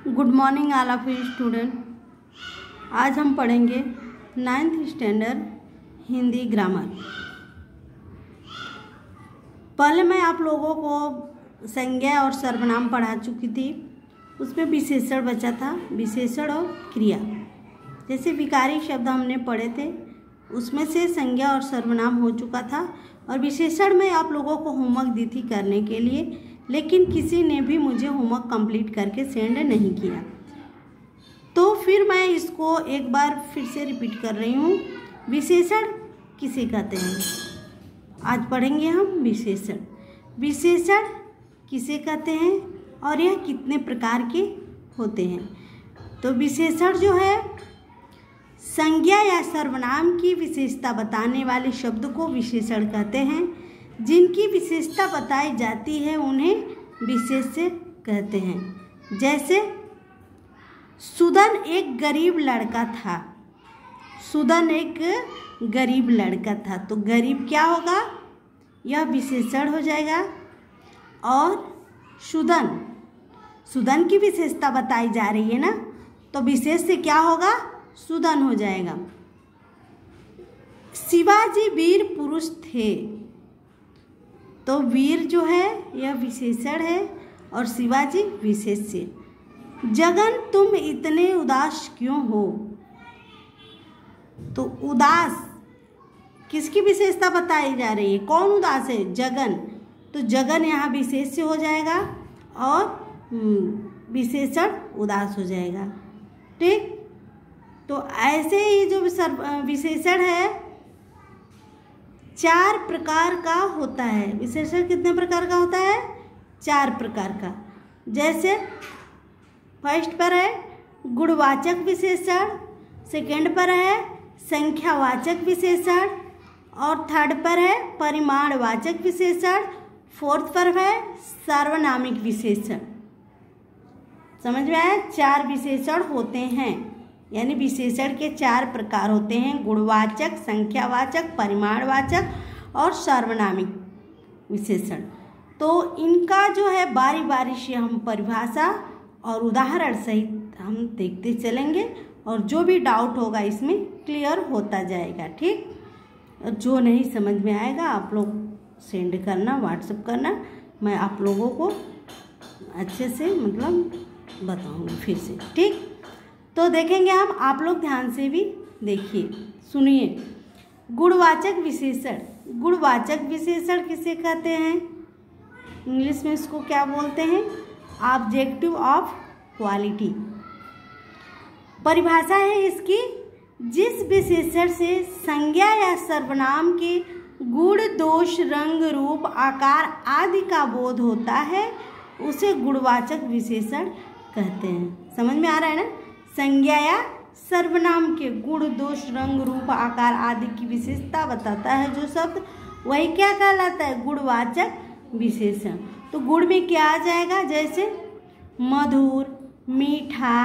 Good morning all of you student. आज हम पढ़ेंगे 9th स्टैंडर्ड हिंदी ग्रामर। पहले मैं आप लोगों को संज्ञा और सर्वनाम पढ़ा चुकी थी। उसमें विशेषण बचा था, विशेषण और क्रिया। जैसे विकारी शब्द हमने पढ़े थे, उसमें से संज्ञा और सर्वनाम हो चुका था और विशेषण में आप लोगों को होमवर्क दी थी करने के लिए, लेकिन किसी ने भी मुझे होमवर्क कंप्लीट करके सेंड नहीं किया। तो फिर मैं इसको एक बार फिर से रिपीट कर रही हूँ। विशेषण किसे कहते हैं? आज पढ़ेंगे हम विशेषण। विशेषण किसे कहते हैं और यह कितने प्रकार के होते हैं? तो विशेषण जो है संज्ञा या सर्वनाम की विशेषता बताने वाले शब्द को विशेषण कहते हैं। जिनकी विशेषता बताई जाती है उन्हें विशेष्य कहते हैं। जैसे सुदन एक गरीब लड़का था। सुदन एक गरीब लड़का था, तो गरीब क्या होगा? यह विशेषण हो जाएगा। और सुदन, सुदन की विशेषता बताई जा रही है ना, तो विशेष्य क्या होगा? सुदन हो जाएगा। शिवाजी वीर पुरुष थे, तो वीर जो है यह विशेषण है और शिवाजी विशेष्य। जगन तुम इतने उदास क्यों हो? तो उदास किसकी विशेषता बताई जा रही है? कौन उदास है? जगन। तो जगन यहाँ विशेष्य हो जाएगा और विशेषण उदास हो जाएगा। ठीक, तो ऐसे ही जो विशेषण है 4 प्रकार का होता है। विशेषण कितने प्रकार का होता है? 4 प्रकार का। जैसे फर्स्ट पर है गुणवाचक विशेषण, सेकंड पर है संख्यावाचक विशेषण और थर्ड पर है परिमाणवाचक विशेषण, फोर्थ पर है सार्वनामिक विशेषण। समझ में आया? 4 विशेषण होते हैं, यानी विशेषण के 4 प्रकार होते हैं: गुणवाचक, संख्यावाचक, परिमाणवाचक और सार्वनामिक विशेषण। तो इनका जो है बारी बारी से हम परिभाषा और उदाहरण सहित हम देखते चलेंगे और जो भी डाउट होगा इसमें क्लियर होता जाएगा। ठीक, और जो नहीं समझ में आएगा आप लोग सेंड करना, व्हाट्सएप करना, मैं आप लोगों को अच्छे से बताऊंगी फिर से। ठीक, तो देखेंगे हम, आप लोग ध्यान से भी देखिए, सुनिए। गुणवाचक विशेषण। गुणवाचक विशेषण किसे कहते हैं? इंग्लिश में इसको क्या बोलते हैं? Objective of quality. परिभाषा है इसकी: जिस विशेषण से संज्ञा या सर्वनाम के गुण, दोष, रंग, रूप, आकार आदि का बोध होता है उसे गुणवाचक विशेषण कहते हैं। समझ में आ रहा है ना? संज्ञा या सर्वनाम के गुण, दोष, रंग, रूप, आकार आदि की विशेषता बताता है जो शब्द, वही क्या कहलाता है? गुणवाचक विशेषण। तो गुण में क्या आ जाएगा? जैसे मधुर, मीठा,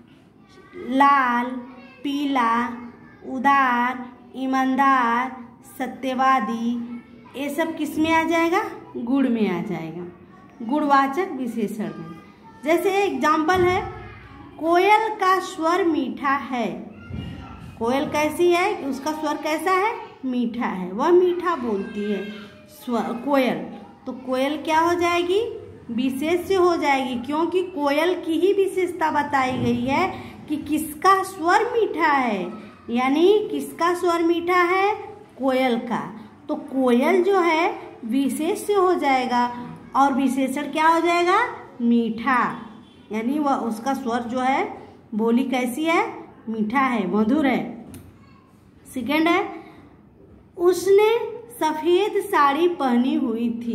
लाल, पीला, उदार, ईमानदार, सत्यवादी, ये सब किस में आ जाएगा? गुण में आ जाएगा, गुणवाचक विशेषण में। जैसे एग्जाम्पल है, कोयल का स्वर मीठा है। कोयल कैसी है? उसका स्वर कैसा है? मीठा है, वह मीठा बोलती है स्वर कोयल। तो कोयल क्या हो जाएगी? विशेष्य हो जाएगी, क्योंकि कोयल की ही विशेषता बताई गई है कि किसका स्वर मीठा है, यानी किसका स्वर मीठा है? कोयल का। तो कोयल जो है विशेष्य हो जाएगा और विशेषण क्या हो जाएगा? मीठा, यानी वह उसका स्वर जो है, बोली कैसी है? मीठा है, मधुर है। सेकंड है, उसने सफ़ेद साड़ी पहनी हुई थी।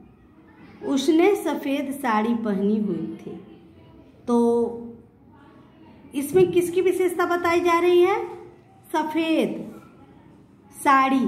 उसने सफ़ेद साड़ी पहनी हुई थी। तो इसमें किसकी विशेषता बताई जा रही है? सफ़ेद साड़ी।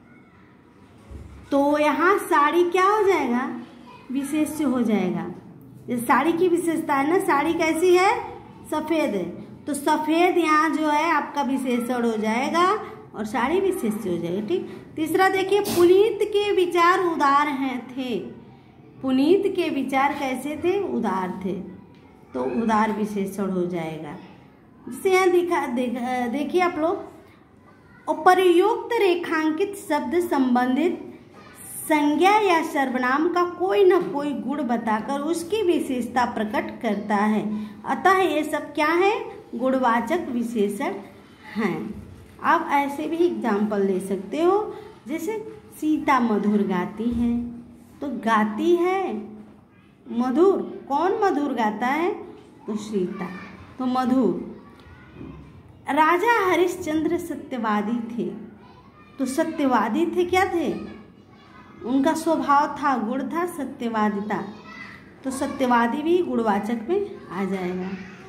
तो यहाँ साड़ी क्या हो जाएगा? विशेष्य हो जाएगा। साड़ी की विशेषता है ना, साड़ी कैसी है? सफ़ेद है, तो सफ़ेद यहाँ जो है आपका विशेषण हो जाएगा और साड़ी विशेष्य हो जाएगा। ठीक, तीसरा देखिए, पुनीत के विचार उदार हैं थे। पुनीत के विचार कैसे थे? उदार थे। तो उदार विशेषण हो जाएगा। जैसे यहाँ देखिए आप लोग, प्रयुक्त रेखांकित शब्द संबंधित संज्ञा या सर्वनाम का कोई न कोई गुण बताकर उसकी विशेषता प्रकट करता है। अतः ये सब क्या है? गुणवाचक विशेषण हैं। आप ऐसे भी एग्जाम्पल ले सकते हो, जैसे सीता मधुर गाती है, तो गाती है मधुर, कौन मधुर गाता है? तो सीता, तो मधुर। राजा हरिश्चंद्र सत्यवादी थे, तो सत्यवादी थे, क्या थे? उनका स्वभाव था, गुण था सत्यवादिता, तो सत्यवादी भी गुणवाचक में आ जाएगा।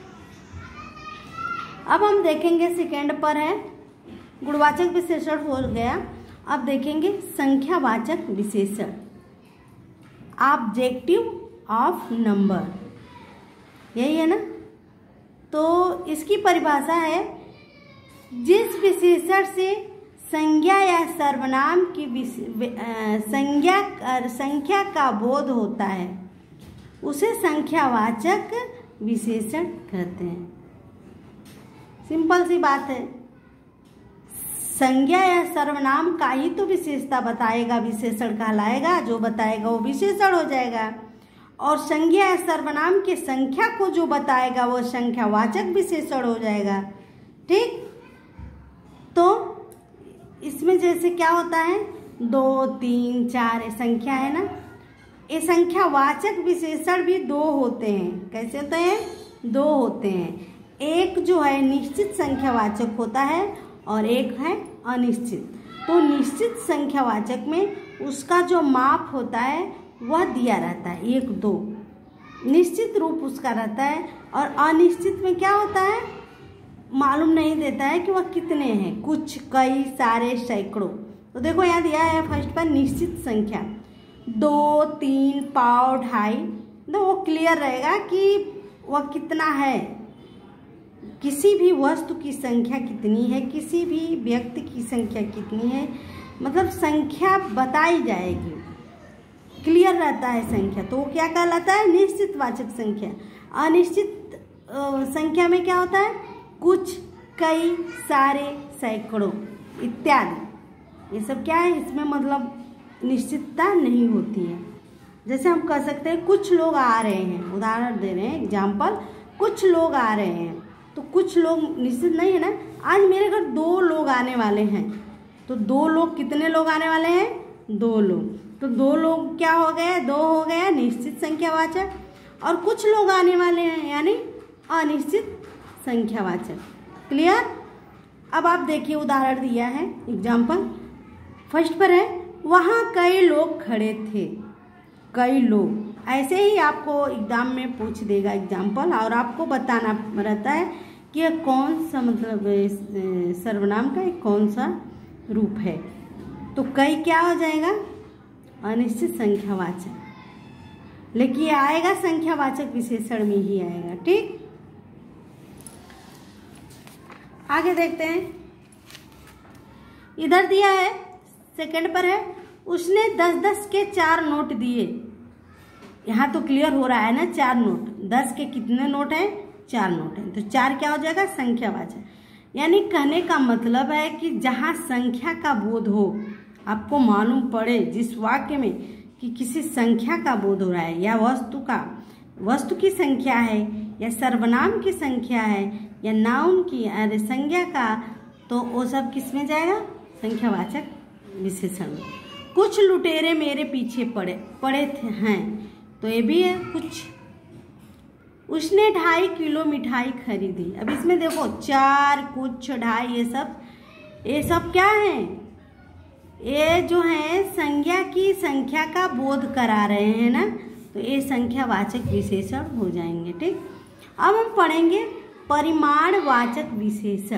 अब हम देखेंगे सेकेंड पर है, गुणवाचक विशेषण हो गया। अब देखेंगे संख्यावाचक विशेषण, ऑब्जेक्टिव ऑफ नंबर, यही है ना। तो इसकी परिभाषा है, जिस विशेषण से संज्ञा या सर्वनाम की संख्या का बोध होता है उसे संख्यावाचक विशेषण कहते हैं। सिंपल सी बात है, संज्ञा या सर्वनाम का ही तो विशेषता बताएगा, विशेषण कहलाएगा, जो बताएगा वो विशेषण हो जाएगा। और संज्ञा या सर्वनाम के संख्या को जो बताएगा वो संख्यावाचक विशेषण हो जाएगा। ठीक, तो इसमें जैसे क्या होता है, 2, 3, 4 ये संख्या है ना, ये संख्यावाचक विशेषण भी 2 होते हैं। कैसे होते हैं? 2 होते हैं। एक जो है निश्चित संख्यावाचक होता है और एक है अनिश्चित। तो निश्चित संख्यावाचक में उसका जो माप होता है वह दिया रहता है 1, 2, निश्चित रूप उसका रहता है। और अनिश्चित में क्या होता है, मालूम नहीं देता है कि वह कितने हैं, कुछ, कई, सारे, सैकड़ों। तो देखो यहाँ दिया है फर्स्ट पर निश्चित संख्या 2, 3, पाव, 2.5, तो वो क्लियर रहेगा कि वह कितना है। किसी भी वस्तु की संख्या कितनी है, किसी भी व्यक्ति की संख्या कितनी है, मतलब संख्या बताई जाएगी, क्लियर रहता है संख्या, तो वो क्या कहलाता है? निश्चित वाचक संख्या। अनिश्चित संख्या में क्या होता है? कुछ, कई, सारे, सैकड़ों इत्यादि। ये सब क्या है? इसमें मतलब निश्चितता नहीं होती है। जैसे हम कह सकते हैं कुछ लोग आ रहे हैं, उदाहरण दे रहे हैं, एग्जाम्पल, कुछ लोग आ रहे हैं, तो कुछ लोग निश्चित नहीं है ना। आज मेरे घर 2 लोग आने वाले हैं, तो 2 लोग, कितने लोग आने वाले हैं? 2 लोग। तो 2 लोग क्या हो गए? 2 हो गया निश्चित संख्यावाचक। और कुछ लोग आने वाले हैं यानी अनिश्चित संख्यावाचक। क्लियर? अब आप देखिए उदाहरण दिया है, एग्जाम्पल फर्स्ट पर है, वहाँ कई लोग खड़े थे। कई लोग, ऐसे ही आपको एग्जाम में पूछ देगा एग्जाम्पल, और आपको बताना रहता है कि यह कौन सा मतलब सर्वनाम का कौन सा रूप है। तो कई क्या हो जाएगा? अनिश्चित संख्यावाचक, लेकिन ये आएगा संख्यावाचक विशेषण में ही आएगा। ठीक, आगे देखते हैं। इधर दिया है सेकंड पर है, उसने 10-10 के 4 नोट दिए। यहाँ तो क्लियर हो रहा है ना, 4 नोट, 10 के कितने नोट हैं? 4 नोट हैं, तो 4 क्या हो जाएगा? संख्यावाचक। यानी कहने का मतलब है कि जहाँ संख्या का बोध हो, आपको मालूम पड़े जिस वाक्य में कि किसी संख्या का बोध हो रहा है, या वस्तु की संख्या है, या सर्वनाम की संख्या है, या नाउन की अरे संज्ञा का, तो वो सब किस में जाएगा? संख्यावाचक विशेषण में। कुछ लुटेरे मेरे पीछे पड़े थे हैं, तो ये भी है कुछ। उसने 2.5 किलो मिठाई खरीदी। अब इसमें देखो 4, कुछ, 2.5, ये सब क्या है? ये जो है संज्ञा की संख्या का बोध करा रहे हैं ना, तो ये संख्यावाचक विशेषण हो जाएंगे। ठीक, अब हम पढ़ेंगे परिमाणवाचक विशेषण।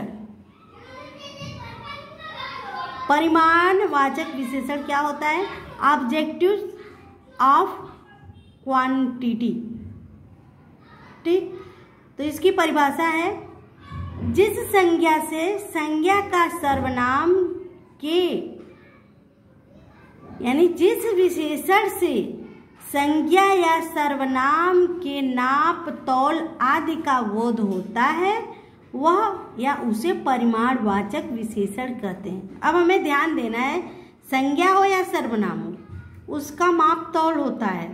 परिमाणवाचक विशेषण क्या होता है? Objective of quantity. ठीक, तो इसकी परिभाषा है, जिस संज्ञा से संज्ञा का सर्वनाम के, यानी जिस विशेषण से संज्ञा या सर्वनाम के नाप तौल आदि का बोध होता है वह या उसे परिमाणवाचक विशेषण कहते हैं। अब हमें ध्यान देना है, संज्ञा हो या सर्वनाम हो उसका माप तौल होता है,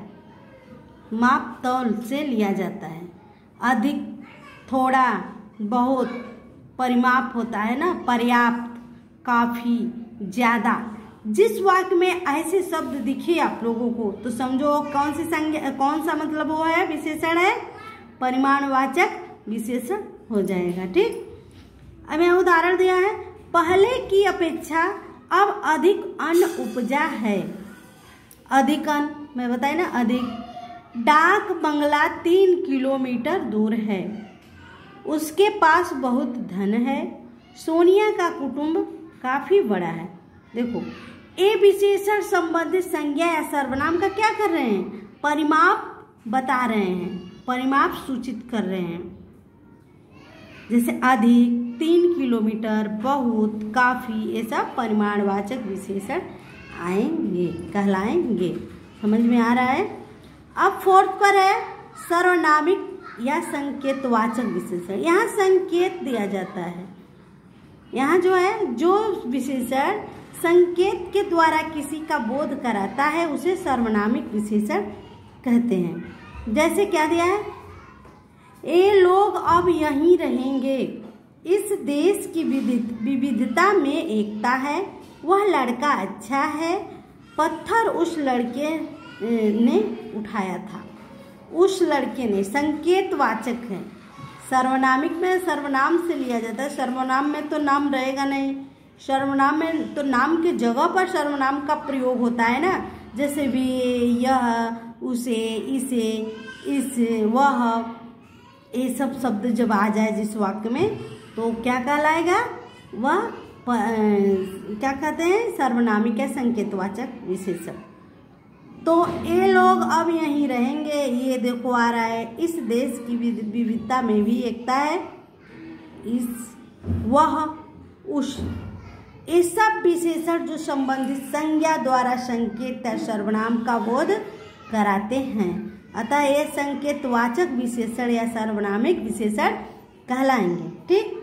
माप तौल से लिया जाता है। अधिक, थोड़ा, बहुत, परिमाप होता है ना, पर्याप्त, काफी, ज्यादा। जिस वाक्य में ऐसे शब्द दिखे आप लोगों को तो समझो कौन सी संज्ञा, कौन सा मतलब वो है, विशेषण है, परिमाणवाचक विशेषण हो जाएगा। ठीक, अब यहाँ उदाहरण दिया है, पहले की अपेक्षा अब अधिक अन्न उपजा है। अधिक अन्न मैं बताए ना, अधिक। डाक बंगला 3 किलोमीटर दूर है। उसके पास बहुत धन है। सोनिया का कुटुंब काफी बड़ा है। देखो, ये विशेषण संबंधित संज्ञा या सर्वनाम का क्या कर रहे हैं, परिमाप बता रहे हैं, परिमाप सूचित कर रहे हैं। जैसे अधिक, 3 किलोमीटर, बहुत, काफी, ये सब परिमाणवाचक विशेषण आएंगे, कहलाएंगे। समझ में आ रहा है। अब फोर्थ पर है सर्वनामिक या संकेतवाचक विशेषण। यहाँ संकेत दिया जाता है। यहाँ जो है, जो विशेषण संकेत के द्वारा किसी का बोध कराता है उसे सर्वनामिक विशेषण कहते हैं। जैसे क्या दिया है, ये लोग अब यहीं रहेंगे। इस देश की विविधता में एकता है। वह लड़का अच्छा है। पत्थर उस लड़के ने उठाया था। उस लड़के ने संकेतवाचक है। सर्वनामिक में सर्वनाम से लिया जाता है। सर्वनाम में तो नाम रहेगा नहीं। सर्वनाम में तो नाम की जगह पर सर्वनाम का प्रयोग होता है ना, जैसे वे, यह, उसे, इसे, इस, वह, ये सब शब्द जब आ जाए जिस वाक्य में तो क्या कहलाएगा, वह क्या कहते हैं, सर्वनामिक या संकेतवाचक विशेषण। तो ये लोग अब यहीं रहेंगे, ये देखो आ रहा है। इस देश की विविधता में भी एकता है। इस, वह, उस, ये सब विशेषण जो संबंधित संज्ञा द्वारा संकेत या सर्वनाम का बोध कराते हैं, अतः ये संकेतवाचक विशेषण या सर्वनामिक विशेषण कहलाएंगे। ठीक,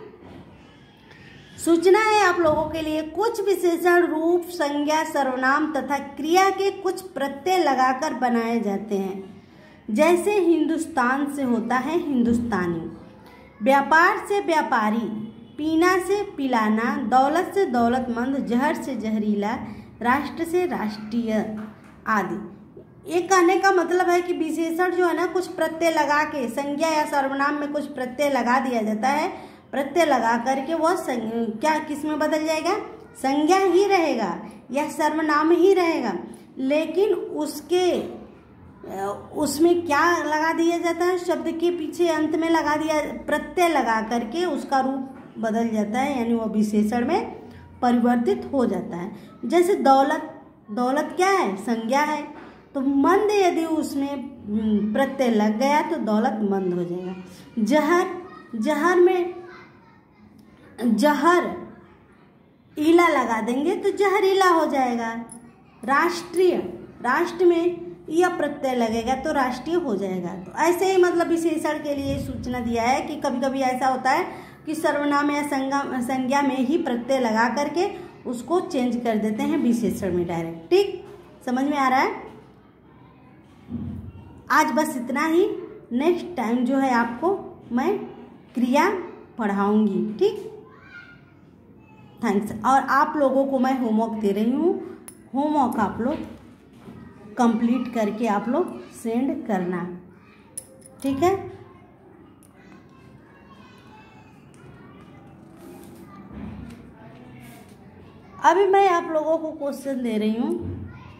सूचना है आप लोगों के लिए, कुछ विशेषण रूप, संज्ञा, सर्वनाम तथा क्रिया के कुछ प्रत्यय लगाकर बनाए जाते हैं। जैसे हिंदुस्तान से होता है हिंदुस्तानी, व्यापार से व्यापारी, पीना से पिलाना, दौलत से दौलतमंद, जहर से जहरीला, राष्ट्र से राष्ट्रीय आदि। ये कहने का मतलब है कि विशेषण जो है ना, कुछ प्रत्यय लगा के, संज्ञा या सर्वनाम में कुछ प्रत्यय लगा दिया जाता है। प्रत्यय लगा करके वह क्या किस में बदल जाएगा, संज्ञा ही रहेगा या सर्वनाम ही रहेगा, लेकिन उसमें क्या लगा दिया जाता है, शब्द के पीछे अंत में लगा दिया, प्रत्यय लगा करके उसका रूप बदल जाता है, यानी वह विशेषण में परिवर्तित हो जाता है। जैसे दौलत, दौलत क्या है, संज्ञा है, तो मंद यदि उसमें प्रत्यय लग गया तो दौलत मंद हो जाएगा। जहर, जहर में जहर ईला लगा देंगे तो जहरीला हो जाएगा। राष्ट्रीय, राष्ट्र में यह प्रत्यय लगेगा तो राष्ट्रीय हो जाएगा। तो ऐसे ही मतलब विशेषण के लिए सूचना दिया है कि कभी कभी ऐसा होता है कि सर्वनाम या संज्ञा में ही प्रत्यय लगा करके उसको चेंज कर देते हैं विशेषण में डायरेक्ट। ठीक, समझ में आ रहा है। आज बस इतना ही। नेक्स्ट टाइम जो है आपको मैं क्रिया पढ़ाऊंगी। ठीक, थैंक्स। और आप लोगों को मैं होमवर्क दे रही हूँ, होमवर्क आप लोग कंप्लीट करके आप लोग सेंड करना। ठीक है, अभी मैं आप लोगों को क्वेश्चन दे रही हूँ।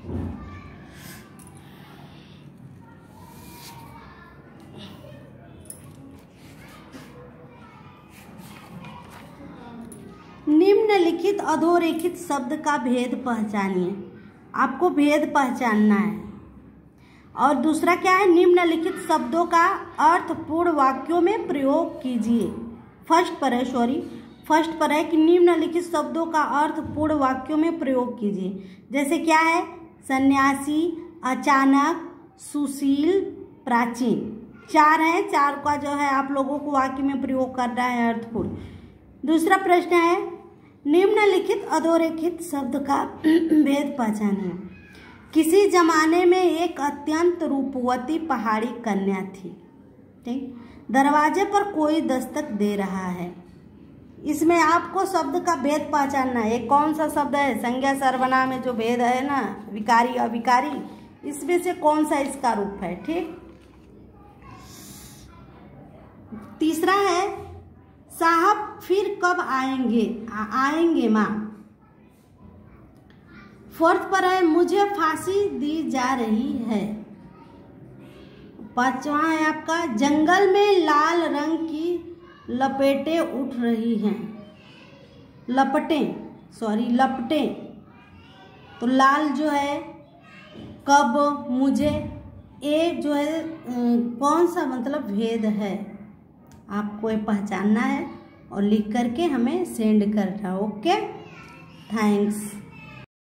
निम्नलिखित अधोरेखित शब्द का भेद पहचानिए। आपको भेद पहचानना है। और दूसरा क्या है, निम्नलिखित शब्दों का अर्थ पूर्ण वाक्यों में प्रयोग कीजिए। फर्स्ट पर है कि निम्नलिखित शब्दों का अर्थ पूर्ण वाक्यों में प्रयोग कीजिए। जैसे क्या है, सन्यासी, अचानक, सुशील, प्राचीन। 4 है, 4 का जो है आप लोगों को वाक्य में प्रयोग करना है अर्थपूर्ण। दूसरा प्रश्न है, निम्नलिखित अधोरेखित शब्द का भेद पहचानिए। किसी जमाने में एक अत्यंत रूपवती पहाड़ी कन्या थी। ठीक, दरवाजे पर कोई दस्तक दे रहा है। इसमें आपको शब्द का भेद पहचानना है। कौन सा शब्द है? संज्ञा सर्वनाम में जो भेद है ना, विकारी अविकारी, इसमें से कौन सा इसका रूप है। ठीक, तीसरा है, साहब फिर कब आएंगे? आएंगे माँ। फोर्थ पर है, मुझे फांसी दी जा रही है। पांचवा है आपका, जंगल में लाल रंग की लपेटें उठ रही हैं। लपटें। तो लाल जो है, कब, मुझे, ये जो है कौन सा मतलब भेद है, आपको ये पहचानना है और लिख करके हमें सेंड करना। Okay, thanks.